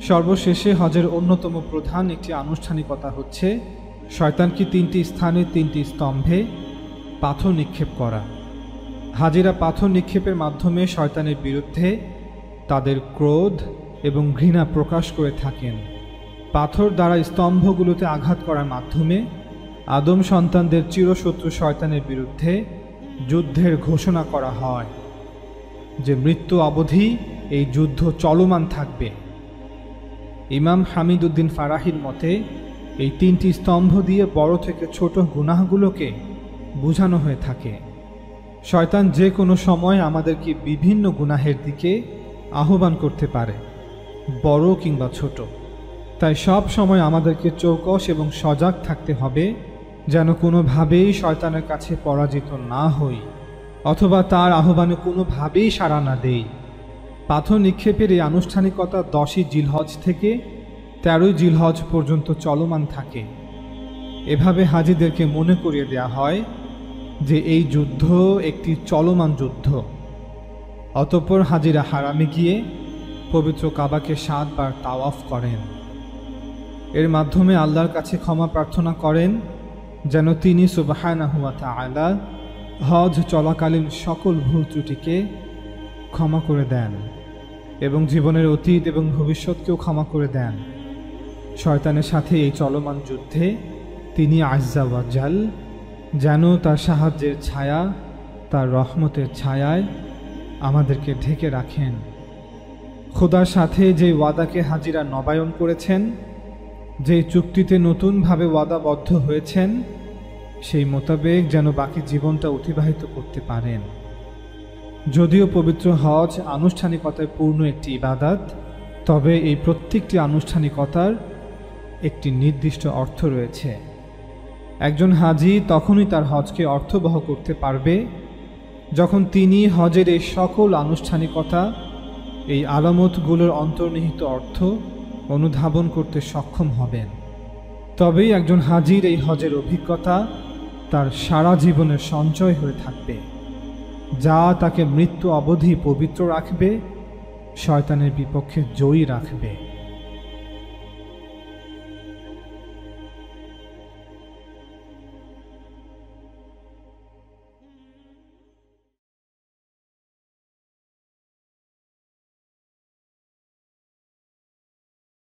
সর্বশেষে হজের অন্যতম প্রধান একটি আনুষ্ঠানিকতা হচ্ছে শয়তানকে 3টি স্থানে 3টি স্তম্ভে পাথর নিক্ষেপ করা। হাজিরা পাথর নিক্ষেপের মাধ্যমে শয়তানের বিরুদ্ধে তাদের ক্রোধ এবং ঘৃণা প্রকাশ করে থাকেন। পাথর দ্বারা স্তম্ভগুলোতে আঘাত করার মাধ্যমে আদম সন্তানদের চিরশত্রু শয়তানের বিরুদ্ধে যুদ্ধের ঘোষণা করা হয়, যে মৃত্যু অবধি এই যুদ্ধ চলমান থাকবে। ইমাম হামিদ উদ্দিন ফারাহির মতে এই 3টি স্তম্ভ দিয়ে বড় থেকে ছোট গুনাহগুলোকে বোঝানো হয়ে থাকে। শয়তান যে কোনো সময় আমাদেরকে বিভিন্ন গুনাহের দিকে আহ্বান করতে পারে, বড় কিংবা ছোট। তাই সব সময় আমাদেরকে চৌকস এবং সজাগ থাকতে হবে, যেন কোনোভাবেই শয়তানের কাছে পরাজিত না হই অথবা তার আহ্বানে কোনোভাবেই সাড়া না দেই। পাথর নিক্ষেপের এই আনুষ্ঠানিকতা 10ই জিলহজ থেকে 13ই জিলহজ পর্যন্ত চলমান থাকে। এভাবে হাজিদেরকে মনে করিয়ে দেয়া হয় যে এই যুদ্ধ একটি চলমান যুদ্ধ। অতঃপর হাজিরা হারামে গিয়ে পবিত্র কাবাকে 7 বার তাওয়াফ করেন। এর মাধ্যমে আল্লাহর কাছে ক্ষমা প্রার্থনা করেন যেন তিনি সুবহানাহু ওয়া তাআলা হজ চলাকালীন সকল ভুল ত্রুটিকে ক্ষমা করে দেন এবং জীবনের অতীত এবং ভবিষ্যৎকেও ক্ষমা করে দেন। শয়তানের সাথে এই চলমান যুদ্ধে তিনি আজ্জা ওয়া জাল যেন তার সাহায্যের ছায়া, তার রহমতের ছায়ায় আমাদেরকে ঢেকে রাখেন। খোদার সাথে যে ওয়াদাকে হাজিরা নবায়ন করেছেন, যে চুক্তিতে নতুনভাবে ওয়াদাবদ্ধ হয়েছেন, সেই মোতাবেক যেন বাকি জীবনটা অতিবাহিত করতে পারেন। যদিও পবিত্র হজ আনুষ্ঠানিকতায় পূর্ণ একটি ইবাদত, তবে এই প্রত্যেকটি আনুষ্ঠানিকতার একটি নির্দিষ্ট অর্থ রয়েছে। একজন হাজি তখনই তার হজকে অর্থবহ করতে পারবে যখন তিনি হজের এই সকল আনুষ্ঠানিকতা, এই আলামতগুলোর অন্তর্নিহিত অর্থ অনুধাবন করতে সক্ষম হবেন। তবেই একজন হাজির এই হজের অভিজ্ঞতা তার সারা জীবনের সঞ্চয় হয়ে থাকবে, যা তাকে মৃত্যু অবধি পবিত্র রাখবে, শয়তানের বিপক্ষে জয়ী রাখবে।